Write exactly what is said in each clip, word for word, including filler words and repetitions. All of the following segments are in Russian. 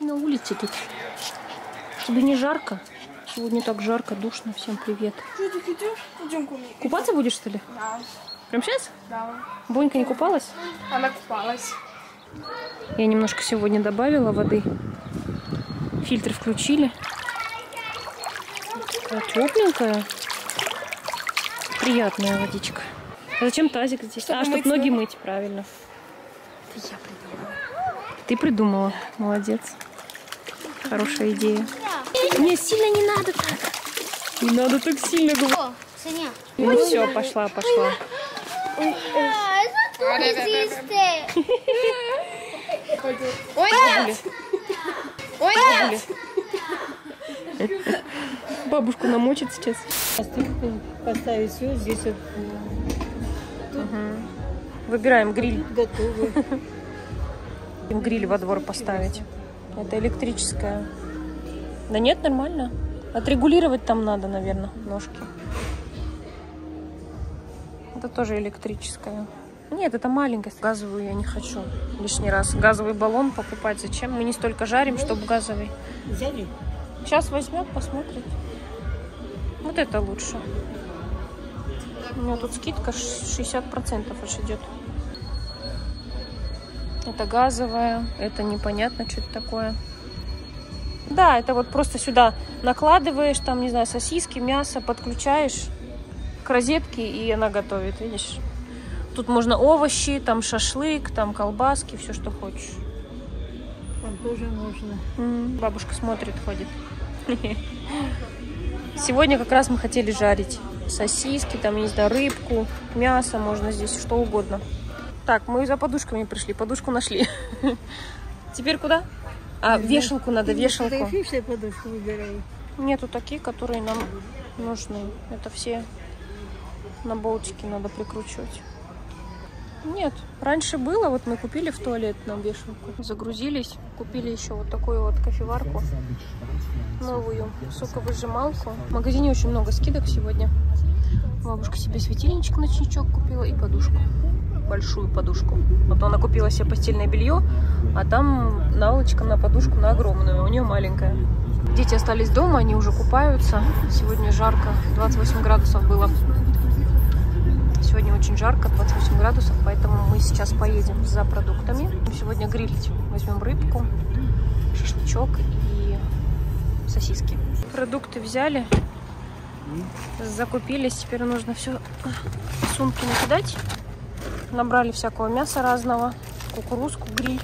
на улице тут. Тебе не жарко? Сегодня так жарко, душно. Всем привет. Что ты идешь? Идем купать. Купаться будешь, что ли? Да. Прям сейчас? Да. Бонька не купалась? Она купалась. Я немножко сегодня добавила воды. Фильтр включили. Такая тепленькая. Приятная водичка. А зачем тазик здесь? Чтобы а, чтобы ноги ноги мыть, правильно. Это я придумала. Ты придумала. Молодец. Хорошая идея. Не, сильно не надо так. Не надо так сильно говорить. Ну все, пошла, пошла. Ой, нет. Ой, нет. Бабушку намочит сейчас. Поставить все здесь. Вот. Угу. Выбираем гриль. Готовы. Гриль во двор поставить. Это электрическая. Да нет, нормально. Отрегулировать там надо, наверное, ножки. Это тоже электрическая. Нет, это маленькая. Газовую я не хочу лишний раз. Газовый баллон покупать зачем? Мы не столько жарим, чтобы газовый. Взяли? Сейчас возьмет, посмотрит. Вот это лучше. У меня тут скидка шестьдесят процентов аж идет. Это газовая. Это непонятно, что это такое. Да, это вот просто сюда накладываешь, там, не знаю, сосиски, мясо, подключаешь к розетке, и она готовит, видишь? Тут можно овощи, там шашлык, там колбаски, все, что хочешь. Там тоже можно. М-м, бабушка смотрит, ходит. Сегодня как раз мы хотели жарить сосиски, там, не знаю, рыбку, мясо, можно здесь что угодно. Так, мы за подушками пришли, подушку нашли. Теперь куда? А, вешалку надо, вешалку. Ты подушку выбирай. Нету такие, которые нам нужны. Это все на болтики надо прикручивать. Нет, раньше было, вот мы купили в туалет нам вешалку. Загрузились, купили еще вот такую вот кофеварку. Новую соковыжималку. В магазине очень много скидок сегодня. Бабушка себе светильничек, ночничок купила и подушку. Большую подушку. Вот она купила себе постельное белье, а там наволочка на подушку на огромную. У нее маленькая. Дети остались дома, они уже купаются. Сегодня жарко, двадцать восемь градусов было. Сегодня очень жарко, двадцать восемь градусов, поэтому мы сейчас поедем за продуктами. Сегодня грилить. Возьмем рыбку, шашлычок и сосиски. Продукты взяли, закупились. Теперь нужно все в сумки накидать. Набрали всякого мяса разного, кукурузку, гриль.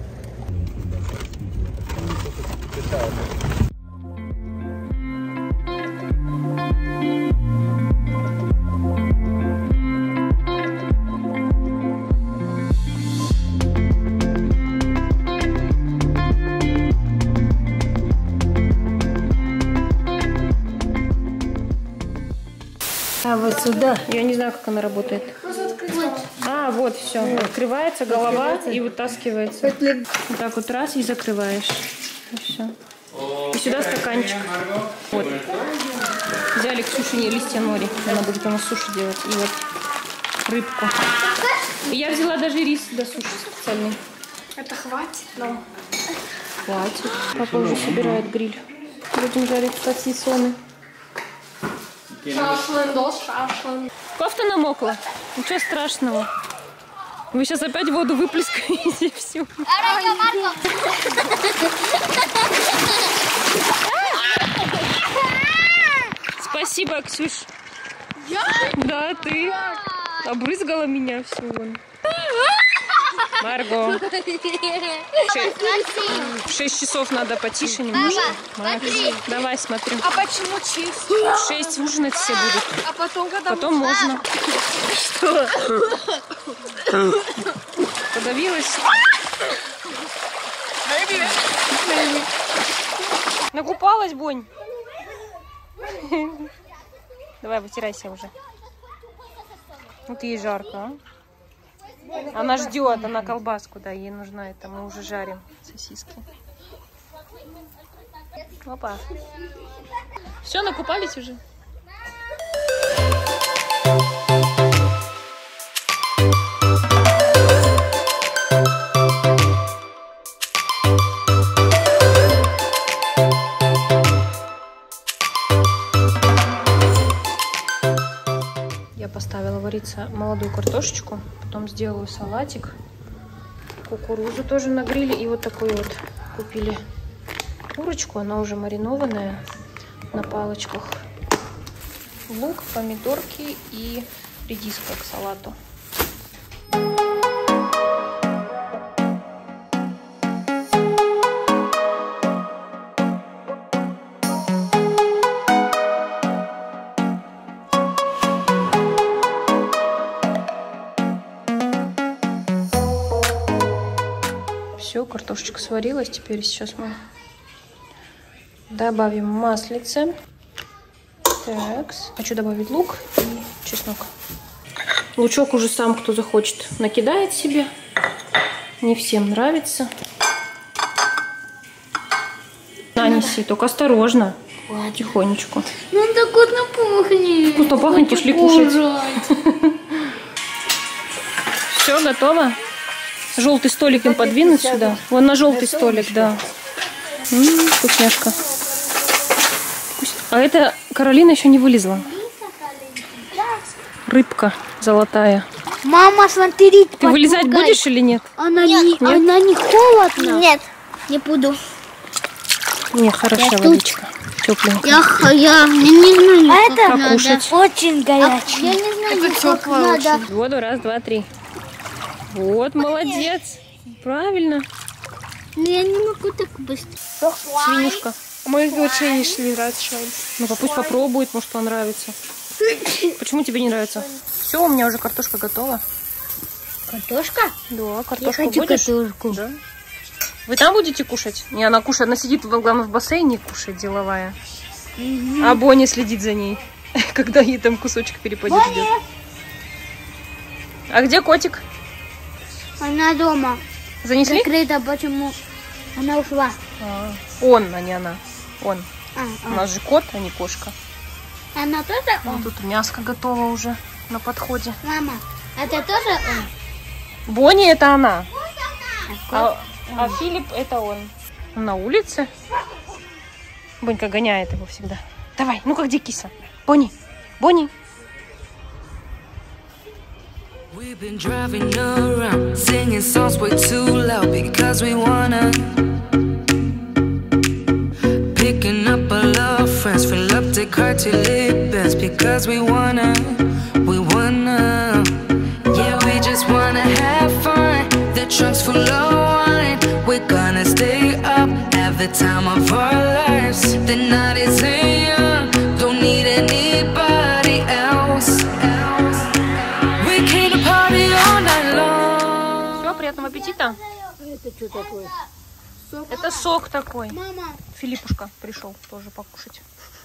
А вот сюда. Я не знаю, как она работает. А, вот, все. Открывается голова и вытаскивается. Вот так вот раз и закрываешь. И все. И сюда стаканчик. Вот. Взяли Ксюшине листья нори. Она будет у нас суши делать. И вот рыбку. И я взяла даже рис для суши специальный. Это хватит нам? Хватит. Папа уже собирает гриль. Будем жарить сосисоны. Шашлын, дол шашлын. Кофта намокла. Ничего страшного. Вы сейчас опять воду выплескаете всю. Спасибо, Ксюш. Я? Да, ты обрызгала меня всю. Марго. В шесть часов надо потише немножко. Смотри. Давай, смотрю. А почему чиз? В шесть ужинать все будут. А потом, когда Потом мы... можно. Что? Подавилась? Накупалась, Бонь? Давай, вытирайся уже. Вот ей жарко, а? Она ждет, она колбаску, да, ей нужна это. Мы уже жарим сосиски. Опа. Все, накупались уже? вариться молодую картошечку. Потом сделаю салатик. Кукурузу тоже на гриле. И вот такую вот купили курочку. Она уже маринованная на палочках. Лук, помидорки и редиска к салату. Все, картошечка сварилась. Теперь сейчас мы добавим маслице. Так, хочу добавить лук и чеснок. Лучок уже сам, кто захочет, накидает себе. Не всем нравится. На, неси, только осторожно. Тихонечку. Ну он так вкусно пахнет. Вкусно пахнет, пошли кушать. Все, готово. Желтый столик им подвинуть сюда. Вон на желтый столик, да. М-м, вкусняшка. А это Каролина еще не вылезла. Рыбка золотая. Мама, смотри. Ты вылезать будешь или нет? Она не, она не холодна. Нет, не буду. Не, хорошая водичка. Тепленькая. Я, я, я не знаю, А это Как кушать? очень горячий. я не знаю, как надо. Воду, раз, два, три. Вот, молодец. Правильно. Но я не могу так быстро. Свинюшка. Мы лучше не шли раньше. Ну, пусть попробует, может, понравится. Почему тебе не нравится? Все, у меня уже картошка готова. Картошка? Да, картошку Я хочу будешь? картошку. Да. Вы там будете кушать? Не, она кушает, она сидит, главное, в бассейне кушает, деловая. Mm-hmm. А Бонни следит за ней, когда ей там кусочек перепадет. Ждет. А где котик? Она дома. Занесли? Закрыта, почему? Она ушла. А, он, а не она. Он. А, У нас же кот, а не кошка. Она тоже он? Тут мяско готово уже на подходе. Мама, это тоже он? Бонни это она. А, а Филипп это он. На улице. Бонька гоняет его всегда. Давай, ну-ка, где киса? Бонни, Бонни. We've been driving around, singing songs way too loud because we wanna. Picking up our love friends, fill up the car till it bends because we wanna, we wanna. Yeah, we just wanna have fun. The trunk's full of wine. We're gonna stay up, have the time of our lives. The night is young, don't need anybody else. We came to party all night long. Все, приятного аппетита. Это что такое? Это сок такой. Мама. Филиппушка пришел тоже покушать.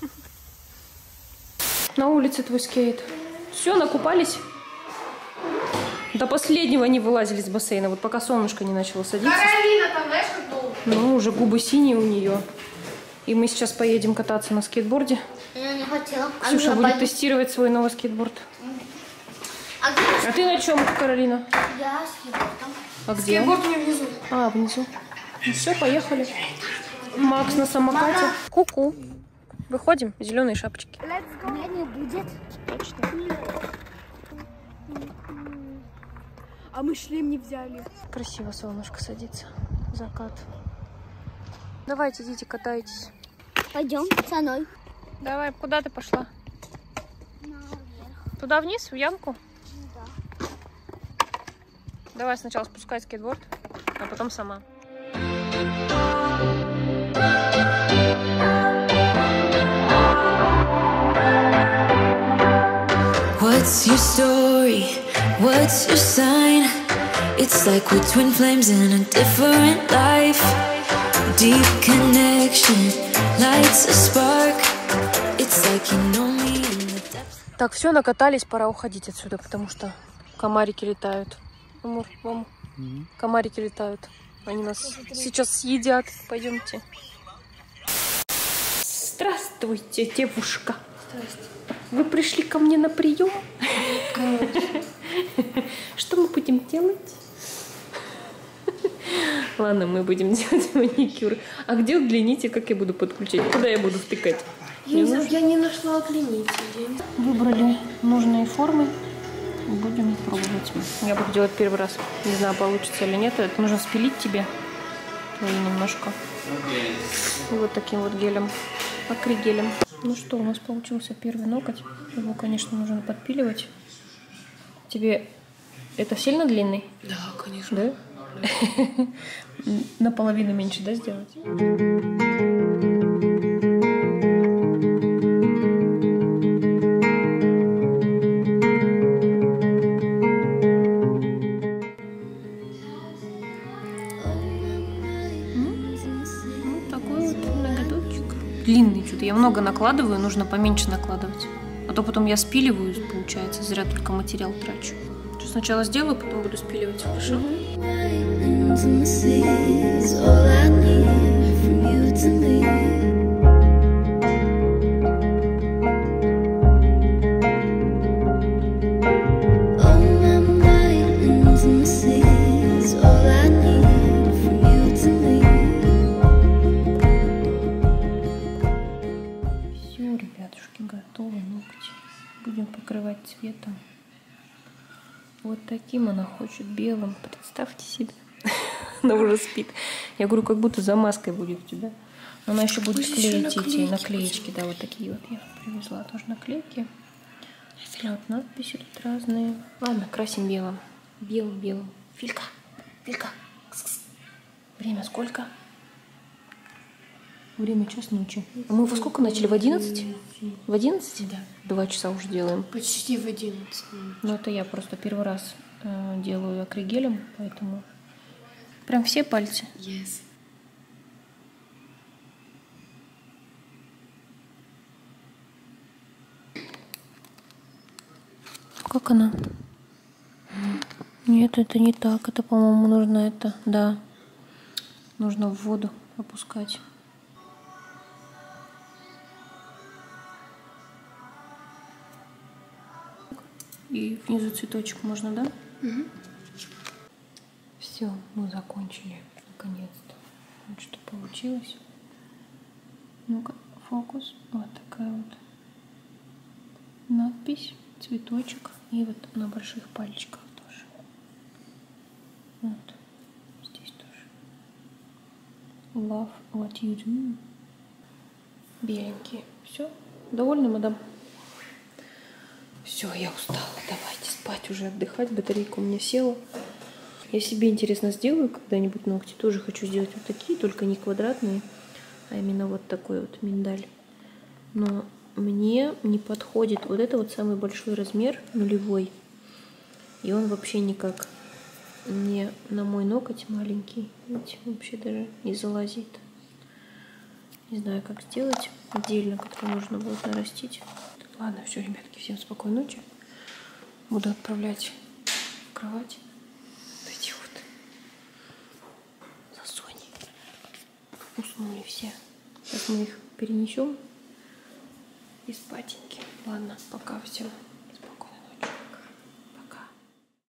На улице твой скейт. Все, накупались. До последнего не вылазили с бассейна. Вот пока солнышко не начало садиться. Каролина, там знаешь, как долго? Ну, уже губы синие у нее. И мы сейчас поедем кататься на скейтборде. Я не хотела. Ксюша будет тестировать свой новый скейтборд. А где? А ты на чем, Каролина? Я с там. А где? Вот у меня внизу. А, внизу. Ну все, поехали. Макс на самокате. Ку-ку. Выходим, зеленые шапочки. Меня не будет. Точно. А мы шлем не взяли. Красиво солнышко садится. Закат. Давайте, идите, катайтесь. Пойдем со мной. Давай, куда ты пошла? Туда вниз, в ямку? Да. Давай сначала спускай скейтборд, а потом сама. What's your story? What's your sign? It's like we're twin flames in a different life. Deep connection lights a spark. It's like you know me in the depths. Так, все, накатались, пора уходить отсюда, потому что комарики летают. Амур, мам, mm-hmm. Комарики летают. Они нас сейчас съедят. Пойдемте. Здравствуйте, девушка. Здравствуйте. Вы пришли ко мне на прием? Что мы будем делать? Ладно, мы будем делать маникюр. А где удлинитель? Как я буду подключать? Куда я буду втыкать? Я не, я не нашла удлинитель. Выбрали нужные формы. Будем пробовать. Я буду делать первый раз. Не знаю, получится или нет. Это нужно спилить тебе. Твои немножко. И вот таким вот гелем. Акригелем. Ну что, у нас получился первый ноготь. Его, конечно, нужно подпиливать. Тебе это сильно длинный? Да, конечно. Да? Наполовину меньше, да, сделать? Длинный что-то. Я много накладываю, нужно поменьше накладывать. А то потом я спиливаю, получается, зря только материал трачу. Что сначала сделаю, потом буду спиливать, хорошо? Готовы ногти. Будем покрывать цветом. Вот таким она хочет, белым. Представьте себе. Она уже спит. Я говорю, как будто замазкой будет у тебя. Она еще будет клеить эти наклеечки. Да, вот такие вот я привезла тоже наклейки. Вот надписи тут разные. Ладно, красим белым. Белым-белым. Филька, Филька. Время сколько? Время час ночи. А мы во сколько начали? В одиннадцать? В одиннадцать? Да. Два часа уже делаем. Почти в одиннадцать. Ну, это я просто первый раз э, делаю акригелем, поэтому прям все пальцы. Yes. Как она? Нет, это не так. Это, по-моему, нужно это, да. Нужно в воду опускать. И внизу цветочек можно, да? Угу. Все, мы закончили, наконец-то. Вот что получилось. Ну-ка, фокус. Вот такая вот надпись, цветочек. И вот на больших пальчиках тоже. Вот. Здесь тоже. Love what you do. Беленькие. Все. Довольны, мадам? Все, я устала. Давайте спать, уже отдыхать. Батарейка у меня села. Я себе, интересно, сделаю когда-нибудь ногти. Тоже хочу сделать вот такие, только не квадратные, а именно вот такой вот миндаль. Но мне не подходит вот это вот самый большой размер, нулевой. И он вообще никак не на мой ноготь маленький. Видите, вообще даже не залазит. Не знаю, как сделать отдельно, который нужно будет нарастить. Ладно, все, ребятки, всем спокойной ночи. Буду отправлять в кровать. Вот эти вот засони. Уснули все. Сейчас мы их перенесем и спатеньки. Ладно, пока всем.